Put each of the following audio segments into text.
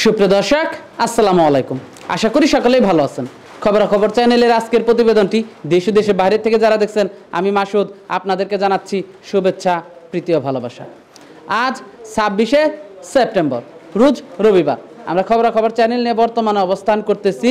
সুপ্রিয় দর্শক আসসালামু আলাইকুম। আশা করি সকলেই ভালো আছেন। খবরাখবর চ্যানেলের আজকের প্রতিবেদনটি দেশ ও দেশের বাইরে থেকে যারা দেখছেন আমি মাসুদ আপনাদেরকে জানাচ্ছি শুভেচ্ছা, প্রীতি ও ভালোবাসা। আজ 26শে সেপ্টেম্বর, রোজ রবিবার। আমরা খবরাখবর চ্যানেল নিয়ে বর্তমানে অবস্থান করতেছি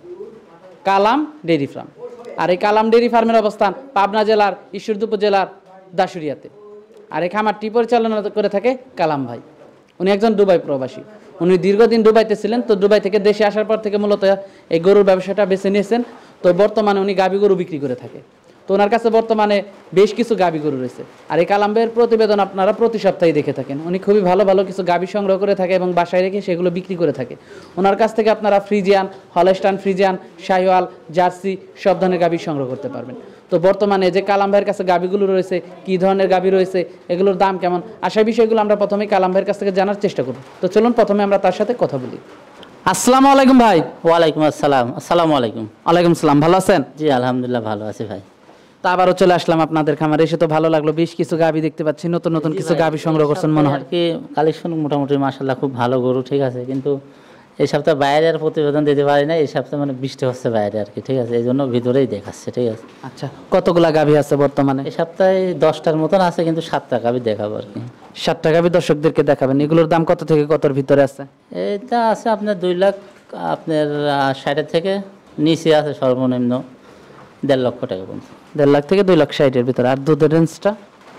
কালাম ডেইরি ফার্ম। আর এই কালাম ডেইরি ফার্মের অবস্থান পাবনা জেলার ঈশ্বরদী উপজেলার দাসুরিয়াতে। আর এই খামারটি পরিচালনা করে থাকে কালাম ভাই। উনি একজন দুবাই প্রবাসী। উনি দীর্ঘদিন দুবাইতে ছিলেন। তো দুবাই থেকে দেশে আসার পর থেকে মূলত এই গরুর ব্যবসাটা বেছে নিয়েছেন। তো বর্তমানে উনি গাভী গরু বিক্রি করে থাকে। তো ওনার কাছে বর্তমানে বেশ কিছু গাভী গরু রয়েছে। আর এই কালাম ভাইয়ের প্রতিবেদন আপনারা প্রতি সপ্তাহে দেখে থাকেন। উনি খুবই ভালো ভালো কিছু গাভী সংগ্রহ করে থাকে এবং বাসায় রেখে সেগুলো বিক্রি করে থাকে। ওনার কাছ থেকে আপনারা Friesian, Holstein Friesian, Sahiwal, Jersey সব ধরনের গাভী সংগ্রহ করতে পারবেন। তো বর্তমানে যে কালাম ভাইয়ের কাছে গাভীগুলো রয়েছে, কী ধরনের গাভী রয়েছে, এগুলোর দাম কেমন, আশা বিষয়গুলো আমরা প্রথমে কালাম ভাইয়ের কাছ থেকে জানার চেষ্টা করব। তো চলুন প্রথমে আমরা তার সাথে কথা বলি। আসসালামু আলাইকুম ভাই। ওয়ালাইকুম আসসালাম। আসসালামু আলাইকুম। ওয়ালাইকুম সালাম। ভালো আছেন? জি আলহামদুলিল্লাহ ভালো আছি ভাই। তো আবারও চলে আসলাম আপনাদের খামারে। এসে তো ভালো লাগলো, বেশ কিছু গাভী দেখতে পাচ্ছি, নতুন নতুন কিছু গাভী সংগ্রহ করছেন মনে হয়। কি কালেকশন মোটামুটি মাশাআল্লাহ খুব ভালো গরু, ঠিক আছে। কিন্তু এই সপ্তাহে বাইরে আর প্রতিবেদন দিতে পারি না। এই সপ্তাহে মানে বৃষ্টি হচ্ছে বাইরে আর কি, ঠিক আছে। এই জন্য ভিতরেই দেখাচ্ছে, ঠিক আছে। আচ্ছা, কতগুলা গাভী আছে বর্তমানে? এই সপ্তাহে 10টার মতন আছে, কিন্তু 7টা গাভী দেখাবো আর কি। 7টা গাভী দর্শকদেরকে দেখাবেন। এগুলোর দাম কত থেকে কতর ভিতরে আছে? এটা আছে আপনার 2 লাখ, আপনার 60 থেকে নিচে আছে সর্বনিম্ন 1.5 লক্ষ টাকা পর্যন্ত। 1.5 লাখ থেকে 2 লাখ 60-এর ভিতরে। আর দুধের রেঞ্জটা?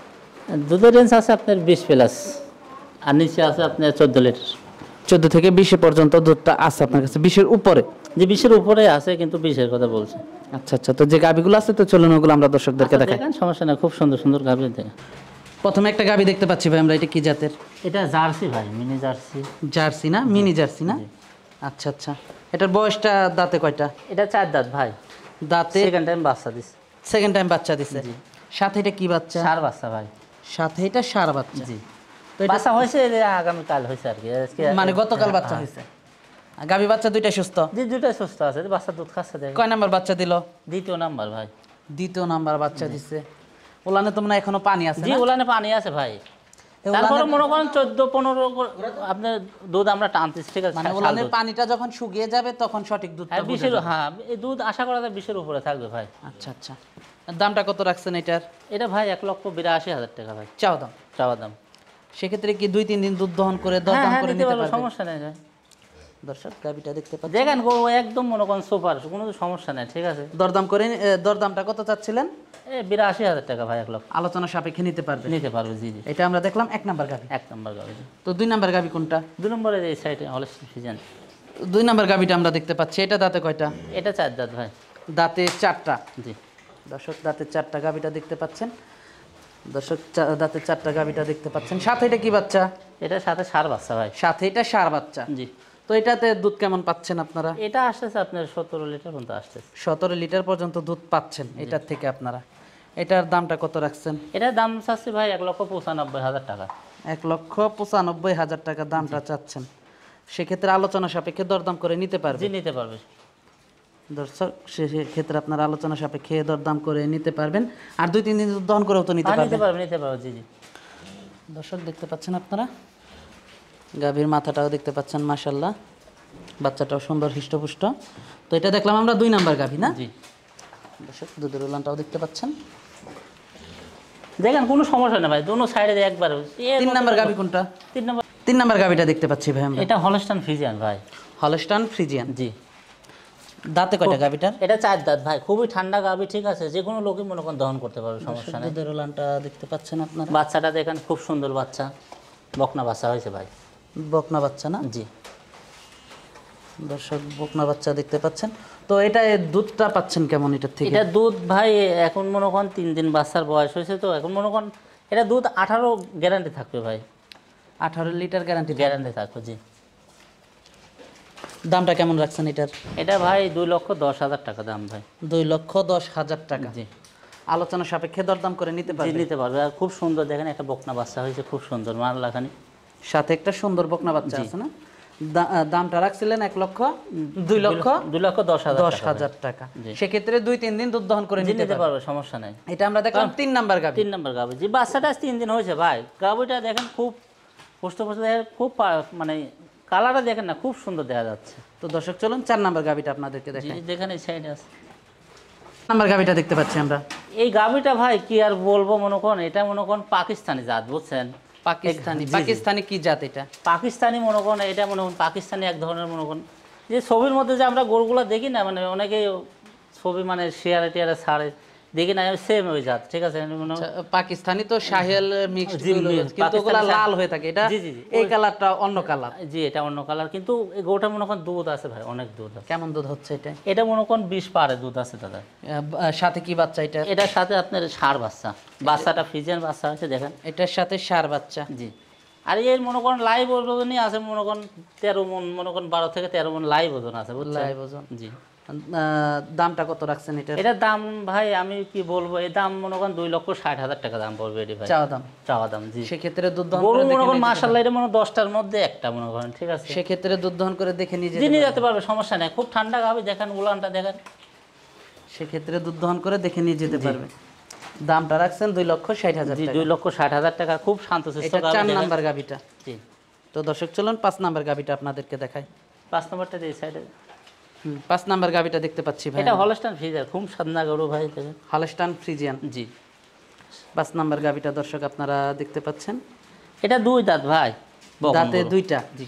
দুধের রেঞ্জ আছে আপনার 20 প্লাস, আর নিচে আছে আপনার 14 লিটার। 14 থেকে 20 পর্যন্ত দুধটা আছে আপনার কাছে? 20-এর উপরে? যে 20-এর উপরে আছে, কিন্তু 20-এর কথা বলছে। আচ্ছা আচ্ছা, তো যে গাভীগুলো আছে তো চলুন ওগুলো আমরা দর্শকদেরকে দেখাই। সমস্যা না, খুব সুন্দর সুন্দর গাভী দেখেন। প্রথমে একটা গাভী দেখতে পাচ্ছি ভাই আমরা, এটা কি জাতের? এটা জার্সি ভাই, মিনি জার্সি। জার্সি না, মিনি জার্সি না? আচ্ছা আচ্ছা, এটার বয়সটা দাঁতে কয়টা? এটা 4 দাঁত ভাই। দাঁতে সেকেন্ড টাইম বাচ্চা দিছে। সেকেন্ড টাইম বাচ্চা দিছে। সাথে এটা কি বাচ্চা? ষাঁড় বাচ্চা ভাই। সাথে এটা ষাঁড় বাচ্চা। জি, তো বাচ্চা হয়েছে আগামী কাল হয়েছে আর কি, মানে গতকাল বাচ্চা হয়েছে। গাভী বাচ্চা দুইটা সুস্থ? জি, দুইটাই সুস্থ আছে। বাচ্চা দুধ খাচ্ছে দেখেন। কয় নাম্বার বাচ্চা দিল? দ্বিতীয় নাম্বার ভাই। দ্বিতীয় নাম্বার বাচ্চা দিছে। ওলানে তো মনে এখনো পানি আছে? জি, ওলানে পানি আছে ভাই। তারপরে মনে করেন 14-15 আপনার দুধ আমরা টানতেছি, ঠিক আছে। মানে ওলানের পানিটা যখন শুকিয়ে যাবে তখন সঠিক দুধটা বোঝা যাবে। হ্যাঁ, এই দুধ আশা করা যায় 20-এর উপরে থাকবে ভাই। আচ্ছা আচ্ছা, দামটা কত রাখছেন এটার? এটা ভাই 1,82,000 টাকা ভাই চাওয়া দাম। চাওয়া দাম। সেক্ষেত্রে কি 2-3 দিন দুধ দহন করে দরদাম করে নিতে পারবে? সমস্যা নেই ভাই। দর্শক গাভীটা দেখতে পাচ্ছেন, দেখেন গরু একদম মনে করেন সুপার, কোনো সমস্যা নেই, ঠিক আছে। দরদাম করে। দরদামটা কত চাচ্ছিলেন? 82,000 টাকা ভাই। 1 লক্ষ আলোচনা সাপেক্ষে নিতে পারবে? নিতে পারবে, জি জি। এটা আমরা দেখলাম 1 নাম্বার গাভী। 1 নম্বর গাভি। তো 2 নাম্বার গাভী কোনটা? 2 নম্বরে এই সাইডে হলস্টাইন ফ্রিজিয়ান। 2 নাম্বার গাভীটা আমরা দেখতে পাচ্ছি, এটা দাঁতে কয়টা? এটা 4 দাঁত ভাই। দাঁতে 4টা। জি দর্শক দাঁতে 4টা গাভীটা দেখতে পাচ্ছেন। দর্শক দাঁতে 4টা গাভীটা দেখতে পাচ্ছেন। সাথে এটা কি বাচ্চা? এটার সাথে ষাঁড় বাচ্চা ভাই। সাথে এটা ষাঁড় বাচ্চা। জি। তো এটাতে দুধ কেমন পাচ্ছেন আপনারা? এটা আসতেছে আপনার 17 লিটার পর্যন্ত আসতেছে। 17 লিটার পর্যন্ত দুধ পাচ্ছেন এটার থেকে আপনারা। এটার দামটা কত রাখছেন? এটার দাম চাচ্ছি ভাই 1,95,000 টাকা। 1,95,000 টাকা দামটা চাচ্ছেন। সেক্ষেত্রে আলোচনা সাপেক্ষে দরদাম করে নিতে পারবে? জি, নিতে পারবে। দর্শক সেক্ষেত্রে আপনারা আলোচনা সাপেক্ষে দরদাম করে নিতে পারবেন। আর 2-3 দিন দুধ দহন করেও তো নিতে পারবেন? নিতে পারবে, জি জি। দর্শক দেখতে পাচ্ছেন আপনারা, গাভীর মাথাটাও দেখতে পাচ্ছেন, মাশাআল্লাহ বাচ্চাটাও সুন্দর হৃষ্টপুষ্ট। তো এটা দেখলাম আমরা 2 নাম্বার গাভী না? জি। দর্শক দুধের উলানটাও দেখতে পাচ্ছেন, দেখেন কোনো সমস্যা না ভাই, দোনো সাইডে একবার। 3 নাম্বার গাভী কোনটা? 3 নাম্বার গাভীটা দেখতে পাচ্ছি ভাই আমরা। এটা হলস্টাইন ফ্রিজিয়ান ভাই। Holstein Friesian. জি। দাঁতে কয়টা গাভীটার? এটা 4 দাঁত ভাই, খুবই ঠান্ডা গাভী, ঠিক আছে। যে কোনো লোকই মনে করেন দহন করতে পারবে, সমস্যা নেই। দুধের উলানটা দেখতে পাচ্ছেন আপনারা। বাচ্চাটা দেখেন খুব সুন্দর বাচ্চা, বকনা বাচ্চা হয়েছে ভাই। বকনা বাচ্চা না? জি। দর্শক বকনা বাচ্চা দেখতে পাচ্ছেন। তো এটা দুধটা পাচ্ছেন কেমন এটার থেকে? এটা দুধ ভাই এখন মনে করেন 3 দিন বাচ্চার বয়স হয়েছে, তো এখন মনে করেন এটা দুধ 18 গ্যারান্টি থাকবে ভাই। 18 লিটার গ্যারান্টি থাকবে, জি। দামটা কেমন রাখছেন এটার? এটা ভাই 2,10,000 টাকা দাম ভাই। 2,10,000 টাকা। জি। আলোচনা সাপেক্ষে দরদাম করে নিতে পারবে? নিতে পারবে। আর খুব সুন্দর দেখেন একটা বকনা বাচ্চা হয়েছে, খুব সুন্দর মারলাখানি। সাথে একটা সুন্দর বকনা বাচ্চা আছে না? দামটা রাখছিলেন 2,10,000 টাকা। সেক্ষেত্রে 2-3 দিন দুধ দহন করে নিতে পারবে, সমস্যা নাই। এটা আমরা দেখলাম 3 নাম্বার গাভী। 3 নাম্বার গাভী, জি। বাচ্চাটা 3 দিন হয়েছে ভাই। গাভীটা দেখেন খুব পুষ্ট দেখেন, খুব মানে কালারটা দেখেন না, খুব সুন্দর দেখা যাচ্ছে। তো দর্শক চলুন 4 নাম্বার গাবিটা আপনাদেরকে দেখাই। দেখেন এই সাইডে আছে নাম্বার গাবিটা দেখতে পাচ্ছি আমরা। এই গাবিটা ভাই কি আর বলবো, মনে করেন এটা মনে করেন পাকিস্তানি জাত, বুঝছেন? পাকিস্তানি কি জাত এটা? পাকিস্তানি মনে করেন, এটা মনে করেন পাকিস্তানি এক ধরনের মনে করেন, যে ছবির মধ্যে যে আমরা গরুগুলো দেখি না, মানে অনেকেই ছবি মানে শেয়ারে টিয়ারে ছাড়ে, দেখি না সেম ওই জাত, ঠিক আছে? পাকিস্তানি তো শাহেল মিক্সড, কিন্তু ওগুলা লাল হয়ে থাকে, এটা এই কালারটা অন্য কালার। জি, এটা অন্য কালার, কিন্তু এই গরুটা মনে করেন দুধ আছে ভাই, অনেক দুধ আছে। কেমন দুধ হচ্ছে এটা? এটা মনে করেন 20 পারে দুধ আছে দাদা। সাথে কি বাচ্চা এটা? এটার সাথে আপনার ষাঁড় বাচ্চা, বাচ্চাটা ফ্রিজিয়ান বাচ্চা আছে দেখেন। এটার সাথে ষাঁড় বাচ্চা। জি। আর এর মনে করেন লাইভ ওজনই আছে মনে করেন 13 মণ, মনে করেন 12 থেকে 13 মণ লাইভ ওজন আছে, বুঝছেন? লাইভ ওজন। জি। দামটা কত রাখছেন এটা? এটার দাম ভাই আমি কি বলবো, এই দাম মনে করেন 2,60,000 টাকা দাম পড়বে এটি ভাই। চাওয়া দাম। জি। সেক্ষেত্রে দুধ দহন করে মনে করেন মাশাআল্লাহ এটা মনে 10টার মধ্যে একটা মনে করেন, ঠিক আছে? সেক্ষেত্রে দুধ দহন করে দেখে নিয়ে যেতে পারবে, সমস্যা নেই। খুব ঠান্ডা গাবে, দেখেন উলানটা দেখেন। সেক্ষেত্রে দুধ দহন করে দেখে নিয়ে যেতে পারবে। দামটা রাখছেন 2,60,000 টাকা। 2,60,000 টাকা, খুব শান্তশিষ্ট গাবে। 4 নাম্বার গাবিটা। জি। তো দর্শক চলুন 5 নাম্বার গাবিটা আপনাদেরকে দেখাই। 5 নাম্বারটা এই সাইডে। 5 নাম্বার গাবিটা দেখতে পাচ্ছি ভাই। এটা হলস্টাইন ফ্রিজিয়ান, খুব সাদা গরু ভাই, দেখেন। Holstein Friesian. জি। 5 নাম্বার গাবিটা দর্শক আপনারা দেখতে পাচ্ছেন। এটা 2 দাঁত ভাই, দাঁতে 2টা। জি।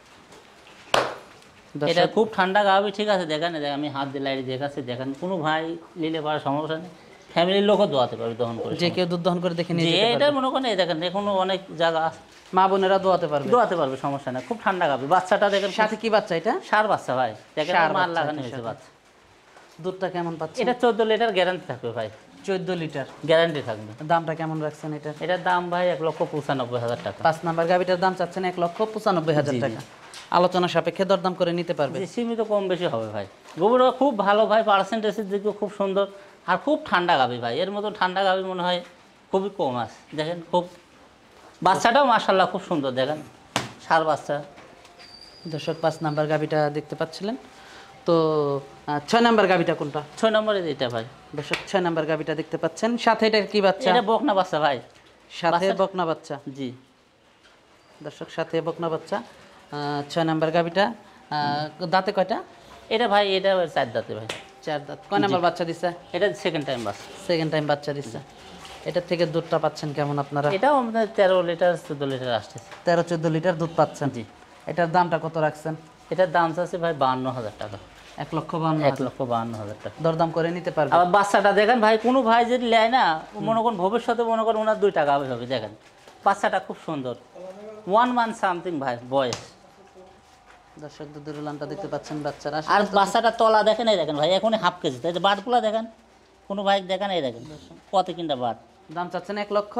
এটা খুব ঠান্ডা গাবি, ঠিক আছে? দেখেন আমি হাত দিয়ে লাইট দেখাচ্ছি, দেখেন। কোনো ভাই নিলে পারে, সমস্যা নেই। ফ্যামিলির লোকও দোয়াতে পারবে দহন করে, যে কেউ দুধ দহন করে দেখে নিয়ে যেতে পারবে। এটা মনে করেন এই দেখেন, এখনো অনেক জায়গা আছে, মা বোনেরা দোয়াতে পারবে, সমস্যা নেই। খুব ঠান্ডা গাবি। বাচ্চাটা দেখেন। সাথে কি বাচ্চা এটা? ষাঁড় বাচ্চা ভাই, দেখেন মার লাগানো হয়েছে বাচ্চা। দুধটা কেমন পাচ্ছে? এটা 14 লিটার গ্যারান্টি থাকবে ভাই। 14 লিটার গ্যারান্টি থাকবে। দামটা কেমন রাখছেন এটা? এটার দাম ভাই 1,95,000 টাকা। 5 নাম্বার গাবিটার দাম চাচ্ছেন 1,95,000 টাকা। আলোচনা সাপেক্ষে দরদাম করে নিতে পারবে। সীমিত কম বেশি হবে ভাই। গোবরটা খুব ভালো ভাই, পার্সেন্টেজের দিকে খুব সুন্দর, আর খুব ঠান্ডা গাবি ভাই। এর মতো ঠান্ডা গাবি মনে হয় খুবই কম আছে, দেখেন। খুব বাচ্চাটাও মাশাআল্লাহ খুব সুন্দর, দেখেন। ষাঁড় বাচ্চা। দর্শক 5 নাম্বার গাবিটা দেখতে পাচ্ছিলেন। তো 6 নাম্বার গাবিটা কোনটা? 6 নম্বরে এটা ভাই। দর্শক 6 নাম্বার গাবিটা দেখতে পাচ্ছেন। সাথে এটা কি বাচ্চা? এটা বকনা বাচ্চা ভাই। সাথে বকনা বাচ্চা। জি। দর্শক সাথে বকনা বাচ্চা। 6 নাম্বার গাবিটা দাঁতে কয়টা? এটা ভাই এটা 4 দাঁতে ভাই। 4 দাঁত। কয় নাম্বার বাচ্চা দিচ্ছে? এটা সেকেন্ড টাইম বাচ্চা। সেকেন্ড টাইম বাচ্চা দিচ্ছে। এটার থেকে দুধটা পাচ্ছেন কেমন আপনারা? এটাও আমাদের 13 লিটার 14 লিটার আসছে। 13-14 লিটার দুধ পাচ্ছেন। জি। এটার দামটা কত রাখছেন? এটার দাম আছে ভাই 52,000 টাকা। 1,52,000 টাকা। দরদাম করে নিতে পারবে। আবার বাচ্চাটা দেখেন ভাই, কোনো ভাই যদি নেয় না, মনে করেন ভবিষ্যতে মনে করেন ওনার 2 টাকা হবে, দেখেন। বাচ্চাটা খুব সুন্দর, 1 মান্থ সামথিং ভাই বয়স। দর্শক দুধের উলানটা দেখতে পাচ্ছেন বাচ্চারা। আর বাচ্চাটা তলা দেখেন, এই দেখেন ভাই, এখনই হাফ কেজি। তাই বাটগুলো দেখেন, কোনো ভাই দেখেন, এই দেখেন কত কিনটা বাট। দাম চাচ্ছেন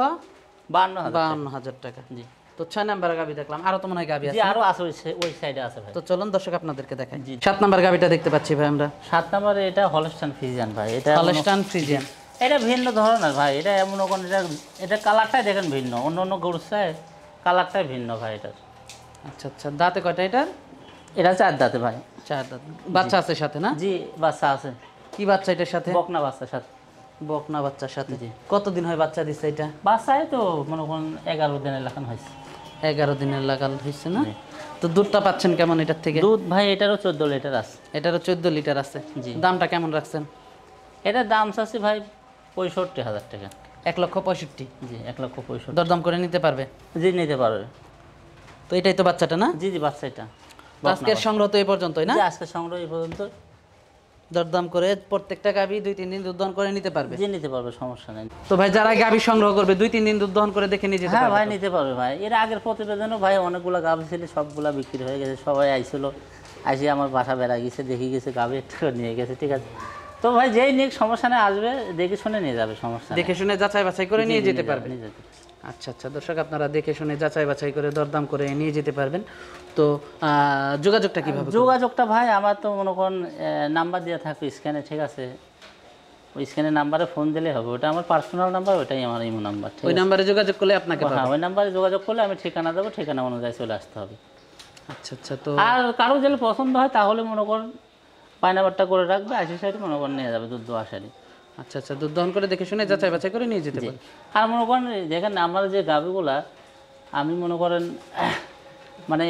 1,52,000 টাকা। জি। তো 6 নাম্বার গাবি দেখলাম, আরো তো মনে হয় গাবি আছে। জি, আরো আছে, ওই সাইডে আছে ভাই। তো চলুন দর্শক আপনাদেরকে দেখাই। 7 নাম্বার গাবিটা দেখতে পাচ্ছি ভাই আমরা। 7 নম্বরে এটা হলস্টাইন ফ্রিজিয়ান ভাই। এটা হলস্টাইন ফ্রিজিয়ান। এটা ভিন্ন ধরনের ভাই। এটা এমন কোন, এটা কালারটাই দেখেন ভিন্ন, অন্য গরুর চাই কালারটাই ভিন্ন ভাই এটার। আচ্ছা আচ্ছা। দাঁতে কয়টা এটা? এটা 4 দাঁতে ভাই। 4 দাঁত। বাচ্চা আছে সাথে না? জি, বাচ্চা আছে। কি বাচ্চা এটার সাথে? বকনা বাচ্চার সাথে। বকনা বাচ্চার সাথে। জি। কতদিন হয় বাচ্চা দিচ্ছে এটা? বাচ্চাই তো মনে করেন 11 দিনের লাগান হয়েছে। 11 দিনের লাগাল হয়েছে না? তো দুধটা পাচ্ছেন কেমন এটার থেকে? দুধ ভাই এটারও 14 লিটার আছে। এটারও 14 লিটার আছে। জি। দামটা কেমন রাখছেন? এটার দাম আছে ভাই 65,000 টাকা। 1,65,000। জি, 1,65,000। দরদাম করে নিতে পারবে? জি, নিতে পারবে। তো এটাই তো বাচ্চাটা না? জি জি, বাচ্চা এটা। আজকের সংগ্রহ তো এই পর্যন্তই না? জি, আজকের সংগ্রহ এই পর্যন্ত। দরদাম করে প্রত্যেকটা গাবি 2-3 দিন দুধ দহন করে নিতে পারবে? জি, নিতে পারবে, সমস্যা নেই। তো ভাই যারা গাবি সংগ্রহ করবে 2-3 দিন দুধ দহন করে দেখে নিয়ে যেতে হ্যাঁ পারবে? ভাই, নিতে পারবে ভাই। এর আগের প্রতিবেদনও ভাই অনেকগুলো গাভী ছিল, সবগুলা বিক্রি হয়ে গেছে। সবাই আইছিল, আইসি আমার বাসা বেড়া গেছে, দেখে গেছে, গাভী একটু নিয়ে গেছে, ঠিক আছে? তো ভাই যেই নিক সমস্যা নেই, আসবে দেখে শুনে নিয়ে যাবে, সমস্যা নেই। দেখে শুনে যাচাই বাছাই করে নিয়ে যেতে পারবে। নিয়ে যেতে। আচ্ছা আচ্ছা। দর্শক আপনারা দেখে শুনে যাচাই বাছাই করে দরদাম করে নিয়ে যেতে পারবেন। তো যোগাযোগটা কিভাবে? যোগাযোগটা ভাই আমার তো মনে করেন নাম্বার দেওয়া থাকবে স্ক্যানে, ঠিক আছে? ওই স্ক্যানের নাম্বারে ফোন দিলে হবে। ওটা আমার পার্সোনাল নাম্বার, ওটাই আমার ইমো নাম্বার। ওই নাম্বারে যোগাযোগ করলে আপনাকে পাবো? হ্যাঁ, ওই নাম্বারে যোগাযোগ করলে আমি ঠিকানা দেবো, ঠিকানা অনুযায়ী চলে আসতে হবে। আচ্ছা আচ্ছা। তো আর কারো যদি পছন্দ হয় তাহলে মনে করেন পায়নাবারটা করে রাখবে, 80 সাইডে মনে করেন নিয়ে যাবে দুধ আসারি। আচ্ছা আচ্ছা। দুধ দহন করে দেখে শুনে যাচাই বাছাই করে নিয়ে যেতে পারবে। আর মনে করেন দেখেন আমার যে গাভীগুলা, আমি মনে করেন মানে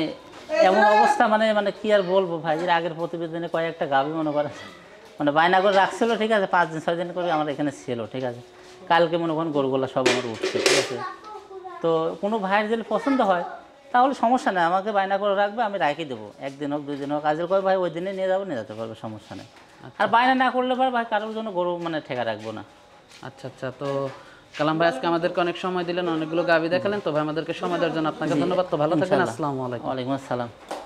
এমন অবস্থা মানে মানে কি আর বলবো ভাই, এর আগের প্রতিবেদনে কয়েকটা গাভী মনে করেন মানে বায়না করে রাখছিল, ঠিক আছে, 5 দিন 6 দিন করে আমার এখানে ছিল, ঠিক আছে। কালকে মনে করেন গরুগুলা সব আমার উঠছে, ঠিক আছে। তো কোনো ভাইয়ের যদি পছন্দ হয় তাহলে সমস্যা নেই, আমাকে বায়না করে রাখবে, আমি রাখি দেবো, 1 দিন হোক 2 দিন হোক, কাজের করে ভাই ওই দিনে নিয়ে যাবো, নিয়ে যেতে পারবে, সমস্যা নেই। আর বায়না না করলে ভাই কারোর জন্য গরু মানে ঠেকা রাখবো না। আচ্ছা আচ্ছা, তো কালাম ভাই আজকে আমাদেরকে অনেক সময় দিলেন, অনেকগুলো গাভী দেখালেন, তো ভাই আমাদেরকে সময় দেওয়ার জন্য আপনাকে ধন্যবাদ। তো ভালো থাকবেন, আসসালামু আলাইকুম। ওয়ালাইকুম আসসালাম।